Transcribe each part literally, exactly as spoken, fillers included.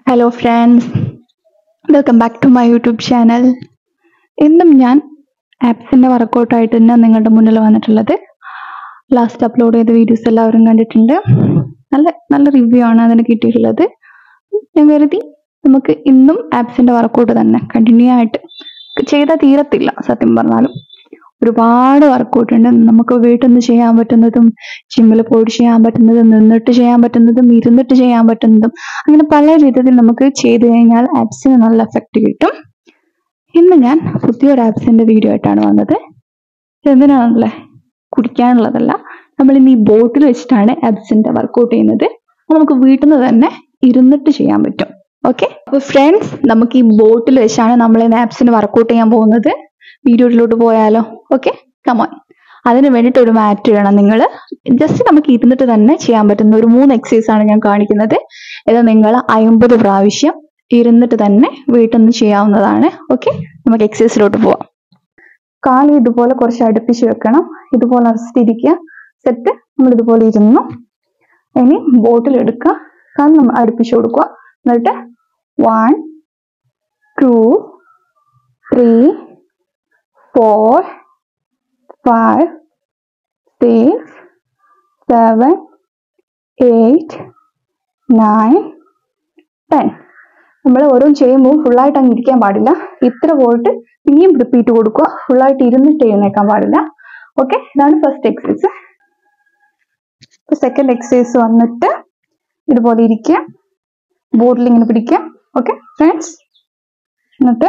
Hello friends, welcome back to my YouTube channel. ഇന്നും ഞാൻ ആപ്സിൻ്റെ വർക്കൗട്ടായിട്ട് തന്നെ നിങ്ങളുടെ മുന്നിൽ വന്നിട്ടുള്ളത്. ലാസ്റ്റ് അപ്ലോഡ് ചെയ്ത വീഡിയോസ് എല്ലാവരും കണ്ടിട്ടുണ്ട്. നല്ല നല്ല റിവ്യൂ ആണ് അതിന് കിട്ടിയിട്ടുള്ളത്. ഞാൻ കരുതി നമുക്ക് ഇന്നും ആപ്സിൻ്റെ വർക്കൗട്ട് തന്നെ കണ്ടിന്യൂ ആയിട്ട് ചെയ്താൽ തീരത്തില്ല. സത്യം പറഞ്ഞാലും ഒരുപാട് വർക്കൗട്ട് ഉണ്ട്. നമുക്ക് വീട്ടിൽ നിന്ന് ചെയ്യാൻ പറ്റുന്നതും ജിമ്മിൽ പോയിട്ട് ചെയ്യാൻ പറ്റുന്നതും നിന്നിട്ട് ചെയ്യാൻ പറ്റുന്നതും ഇരുന്നിട്ട് ചെയ്യാൻ പറ്റുന്നതും അങ്ങനെ പല രീതിയിൽ നമുക്ക് ചെയ്തു കഴിഞ്ഞാൽ ആപ്സിന് നല്ല എഫക്റ്റ് കിട്ടും. ഇന്ന് ഞാൻ പുതിയൊരു ആപ്സിന്റെ വീഡിയോ ആയിട്ടാണ് വന്നത്. എന്തിനാണല്ലേ, കുടിക്കാനുള്ളതല്ല. നമ്മൾ ഇന്ന് ഈ ബോട്ടിൽ വെച്ചിട്ടാണ് ആപ്സിന്റെ വർക്കൗട്ട് ചെയ്യുന്നത്. നമുക്ക് വീട്ടിൽ നിന്ന് തന്നെ ഇരുന്നിട്ട് ചെയ്യാൻ പറ്റും. ഓക്കെ, അപ്പൊ ഫ്രണ്ട്സ്, നമുക്ക് ഈ ബോട്ടിൽ വെച്ചാണ് നമ്മൾ ഇന്ന് ആപ്സിന് വർക്കൗട്ട് ചെയ്യാൻ പോകുന്നത്. വീഡിയോയിലോട്ട് പോയാലോ? Okay, come on. അതിന് വേണ്ടിയിട്ട് ഒരു മാറ്റ് വേണം. നിങ്ങൾ ജസ്റ്റ് നമുക്ക് ഇരുന്നിട്ട് തന്നെ ചെയ്യാൻ പറ്റുന്ന ഒരു മൂന്ന് എക്സസൈസ് ആണ് ഞാൻ കാണിക്കുന്നത്. ഇത് നിങ്ങൾ അമ്പത് പ്രാവശ്യം ഇരുന്നിട്ട് തന്നെ വീട്ടിൽ നിന്ന് ചെയ്യാവുന്നതാണ്. ഓക്കെ, നമുക്ക് എക്സസൈസിലോട്ട് പോവാം. കാല് ഇതുപോലെ കുറച്ച് അടുപ്പിച്ച് വെക്കണം. ഇതുപോലെ അറസ്റ്റിരിക്കുക. സെറ്റ്. നമ്മൾ ഇതുപോലെ ഇരുന്നു. ഇനി ബോട്ടിൽ എടുക്കുക. കാല് നമ്മൾ അടുപ്പിച്ച് കൊടുക്കുക. എന്നിട്ട് one two three four, five, six, seven, eight, nine, ten. നമ്മൾ ഓരോ ചെയ്യുമ്പോൾ ഫുള്ളായിട്ട് അങ്ങ് ഇരിക്കാൻ പാടില്ല. ഇത്ര പോയിട്ട് പിന്നെയും റിപ്പീറ്റ് കൊടുക്കുക. ഫുള്ളായിട്ട് ഇരുന്നിട്ട് എഴുന്നേക്കാൻ പാടില്ല. ഓക്കെ, ഇതാണ് ഫസ്റ്റ് എക്സസൈസ്. സെക്കൻഡ് എക്സസൈസ് വന്നിട്ട് ഇതുപോലെ ഇരിക്കുക. ബോട്ടിൽ ഇങ്ങനെ പിടിക്കുക. ഓക്കെ ഫ്രണ്ട്സ്, എന്നിട്ട്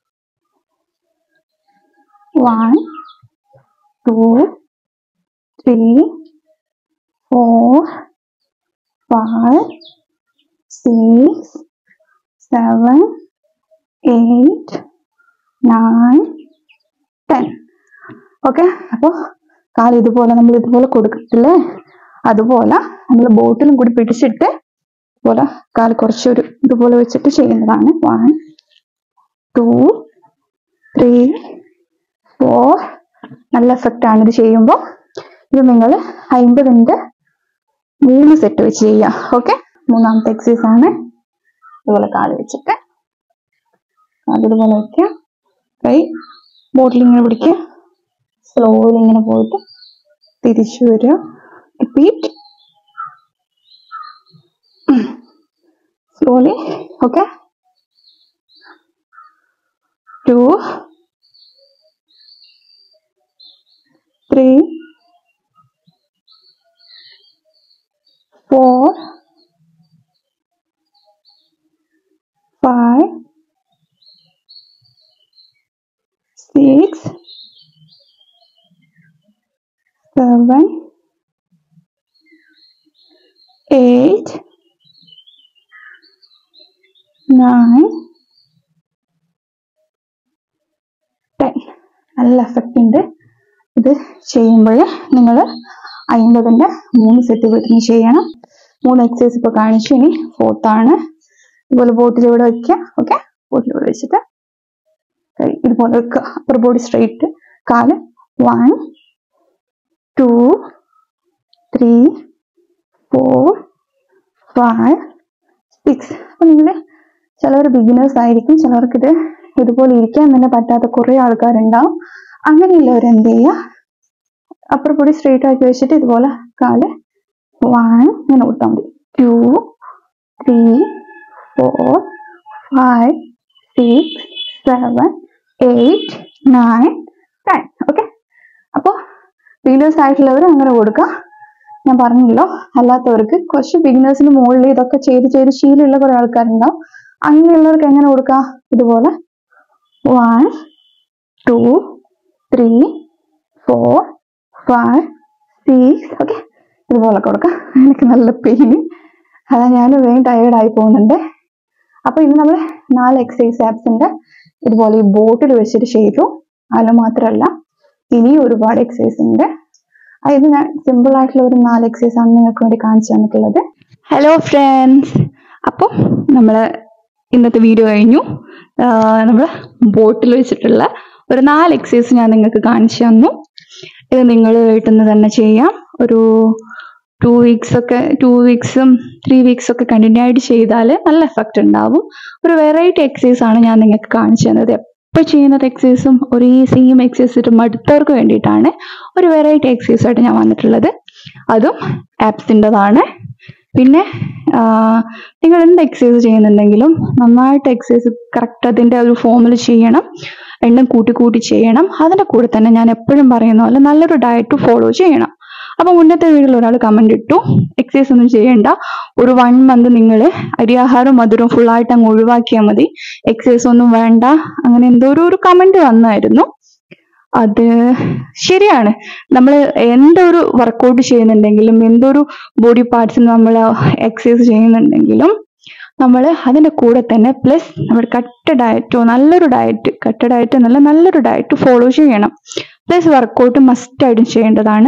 one, two, three, four, five, six, seven, eight, nine, ten. Okay, അപ്പോൾ കാല് ഇതുപോലെ നമ്മൾ ഇതുപോലെ കൊടുക്കത്തില്ലേ, അതുപോലെ നമ്മൾ ബോട്ടിലും കൂടി പിടിച്ചിട്ട് ഇതുപോലെ കാല് കുറച്ചൊരു ഇതുപോലെ വെച്ചിട്ട് ചെയ്യുന്നതാണ്. One two three four. നല്ല എഫക്റ്റ് ആണ് ഇത് ചെയ്യുമ്പോൾ. ഇത് നിങ്ങൾ അമ്പതിൻ്റെ മൂന്ന് സെറ്റ് വെച്ച് ചെയ്യാം. ഓക്കെ, മൂന്നാമത്തെ എക്സസൈസ് ആണ്. ഇതുപോലെ കാല് വെച്ചിട്ട് കാല് ഇതുപോലെ വയ്ക്കുക. കൈ ബോട്ടിൽ ഇങ്ങനെ പിടിക്കുക. സ്ലോലി ഇങ്ങനെ പോയിട്ട് തിരിച്ചു വരിക. Repeat slowly. Okay, two three, four, five, six, seven, eight, nine, ten. നല്ല എഫക്റ്റ് ഉണ്ട്. ഇത് ചെയ്യുമ്പോൾ നിങ്ങൾ അമ്പതിൻ്റെ മൂന്ന് സെറ്റ് വീട്ടിൽ ചെയ്യണം. മൂന്ന് എക്സസൈസ് ഇപ്പോൾ കാണിച്ചു. ഇനി ഫോർത്താണ്. ഇതുപോലെ ബോട്ടിൽ ഇവിടെ വയ്ക്കുക. ഓക്കെ, ബോട്ടിൽ ഇവിടെ വെച്ചിട്ട് കൈ ഇതുപോലെ വെക്കുക. Upper body straight. കാല് one two three four five six. അപ്പം നിങ്ങൾ ചിലവർ ബിഗിനേഴ്സ് ആയിരിക്കും. ചിലവർക്കിത് ഇതുപോലെ ഇരിക്കാൻ തന്നെ പറ്റാത്ത കുറേ ആൾക്കാരുണ്ടാവും. അങ്ങനെയുള്ളവർ എന്ത് ചെയ്യുക, അപ്പർ ബോഡി സ്ട്രെയിറ്റ് ആക്കി വെച്ചിട്ട് ഇതുപോലെ കാല് വൺ ഇങ്ങനെ കൊടുത്താൽ മതി. Two three four five six seven eight nine ten. Okay, അപ്പോൾ ബിഗിനേഴ്സ് ആയിട്ടുള്ളവർ അങ്ങനെ കൊടുക്കുക. ഞാൻ പറഞ്ഞല്ലോ, അല്ലാത്തവർക്ക് കുറച്ച് ബിഗിനേഴ്സിന് മുകളിൽ ഇതൊക്കെ ചെയ്ത് ചെയ്ത് ശീലമുള്ള കുറേ ആൾക്കാരുണ്ടാവും. അങ്ങനെയുള്ളവർക്ക് എങ്ങനെ കൊടുക്കാം? ഇതുപോലെ one two three four five six. Okay, ഇതുപോലെ കൊടുക്കാം. എനിക്ക് നല്ല പെയിന്, അതാ ഞാൻ വേഗം ടയേർഡായി പോകുന്നുണ്ട്. അപ്പൊ ഇന്ന് നമ്മൾ നാല് എക്സസൈസ് ആപ്സിന്റെ ഇതുപോലെ ഈ ബോട്ടിൽ വെച്ചിട്ട് ചെയ്തു. അത് മാത്രമല്ല, ഇനിയും ഒരുപാട് എക്സസൈസ് ഉണ്ട്. ഇത് ഞാൻ സിമ്പിൾ ആയിട്ടുള്ള ഒരു നാല് എക്സസൈസ് ആണ് നിങ്ങൾക്ക് വേണ്ടി കാണിച്ചു തന്നിട്ടുള്ളത്. ഹലോ ഫ്രണ്ട്സ്, അപ്പോൾ നമ്മൾ ഇന്നത്തെ വീഡിയോ കഴിഞ്ഞു. നമ്മൾ ബോട്ടിൽ വെച്ചിട്ടുള്ള ഒരു നാല് എക്സസൈസ് ഞാൻ നിങ്ങൾക്ക് കാണിച്ചു തന്നു. ഇത് നിങ്ങൾ വീട്ടിൽ നിന്ന് തന്നെ ചെയ്യാം. ഒരു ടു വീക്സ് ഒക്കെ ടു വീക്സും ത്രീ വീക്സ് ഒക്കെ കണ്ടിന്യൂ ആയിട്ട് ചെയ്താൽ നല്ല എഫക്റ്റ് ഉണ്ടാവും. ഒരു വെറൈറ്റി എക്സസൈസ് ആണ് ഞാൻ നിങ്ങൾക്ക് കാണിച്ചു തന്നത്. എപ്പോൾ ചെയ്യുന്നത് എക്സസൈസും ഒരേ സെയിം എക്സസൈസ് ഇട്ട് മടുത്തവർക്ക് വേണ്ടിയിട്ടാണ് ഒരു വെറൈറ്റി എക്സസൈസ് ആയിട്ട് ഞാൻ വന്നിട്ടുള്ളത്. അതും ആപ്സിൻ്റെതാണ്. പിന്നെ നിങ്ങൾ എന്ത് എക്സസൈസ് ചെയ്യുന്നുണ്ടെങ്കിലും നന്നായിട്ട് എക്സസൈസ് കറക്റ്റ് അതിൻ്റെ ഒരു ഫോമിൽ ചെയ്യണം, എണ്ണം കൂട്ടി കൂട്ടി ചെയ്യണം. അതിൻ്റെ കൂടെ തന്നെ ഞാൻ എപ്പോഴും പറയുന്ന പോലെ നല്ലൊരു ഡയറ്റ് ഫോളോ ചെയ്യണം. അപ്പൊ മുന്നത്തെ വീഡിയോയിൽ ഒരാൾ കമന്റ് ഇട്ടു, എക്സസൈസ് ഒന്നും ചെയ്യണ്ട, ഒരു വൺ മന്ത് നിങ്ങൾ അരിയാഹാരവും മധുരവും ഫുള്ളായിട്ട് അങ്ങ് ഒഴിവാക്കിയാൽ മതി, എക്സസൈസ് ഒന്നും വേണ്ട, അങ്ങനെ എന്തോ ഒരു കമന്റ് വന്നായിരുന്നു. അത് ശരിയാണ്. നമ്മൾ എന്തൊരു വർക്കൗട്ട് ചെയ്യുന്നുണ്ടെങ്കിലും എന്തൊരു ബോഡി പാർട്സിന് നമ്മൾ എക്സസൈസ് ചെയ്യുന്നുണ്ടെങ്കിലും നമ്മൾ അതിൻ്റെ കൂടെ തന്നെ പ്ലസ് നമ്മൾ കട്ട് ഡയറ്റോ നല്ലൊരു ഡയറ്റ് കട്ട് ഡയറ്റ് എന്നല്ല നല്ലൊരു ഡയറ്റ് ഫോളോ ചെയ്യണം. പ്ലസ് വർക്കൗട്ട് മസ്റ്റായിട്ടും ചെയ്യേണ്ടതാണ്.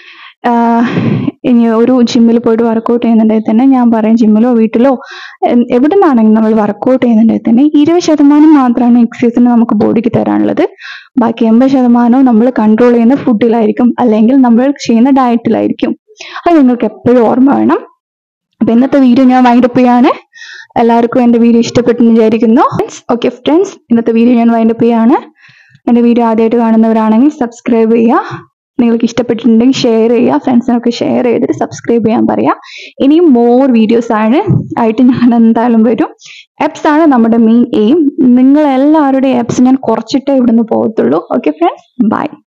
ഇനി ഒരു ജിമ്മിൽ പോയിട്ട് വർക്കൗട്ട് ചെയ്യുന്നുണ്ടെങ്കിൽ തന്നെ ഞാൻ പറയും, ജിമ്മിലോ വീട്ടിലോ എവിടെ നിന്നാണെങ്കിലും നമ്മൾ വർക്കൗട്ട് ചെയ്യുന്നുണ്ടെങ്കിൽ തന്നെ ഇരുപത് ശതമാനം മാത്രമാണ് എക്സസൈസിന് നമുക്ക് ബോഡിക്ക് തരാനുള്ളത്. ബാക്കി എൺപത് ശതമാനവും നമ്മൾ കൺട്രോൾ ചെയ്യുന്ന ഫുഡിലായിരിക്കും, അല്ലെങ്കിൽ നമ്മൾ ചെയ്യുന്ന ഡയറ്റിലായിരിക്കും. അത് നിങ്ങൾക്ക് എപ്പോഴും ഓർമ്മ വേണം. അപ്പൊ ഇന്നത്തെ വീഡിയോ ഞാൻ വൈൻഡപ്പ് ചെയ്യാണ്. എല്ലാവർക്കും എൻ്റെ വീഡിയോ ഇഷ്ടപ്പെട്ടെന്ന് വിചാരിക്കുന്നു. ഓക്കെ ഫ്രണ്ട്സ്, ഇന്നത്തെ വീഡിയോ ഞാൻ വൈൻഡപ്പ് ചെയ്യാണ്. എൻ്റെ വീഡിയോ ആദ്യമായിട്ട് കാണുന്നവരാണെങ്കിൽ സബ്സ്ക്രൈബ് ചെയ്യുക. നിങ്ങൾക്ക് ഇഷ്ടപ്പെട്ടിട്ടുണ്ടെങ്കിൽ ഷെയർ ചെയ്യുക, ഫ്രണ്ട്സിനൊക്കെ ഷെയർ ചെയ്തിട്ട് സബ്സ്ക്രൈബ് ചെയ്യാൻ പറയാം. ഇനിയും മോർ വീഡിയോസ് ആണ് ആയിട്ട് ഞാൻ എന്തായാലും വരും. ആപ്സ് ആണ് നമ്മുടെ മെയിൻ എയിം. നിങ്ങളെല്ലാവരുടെയും ആപ്സ് ഞാൻ കുറച്ചിട്ടേ ഇവിടുന്ന് പോകത്തുള്ളൂ. Okay friends, by.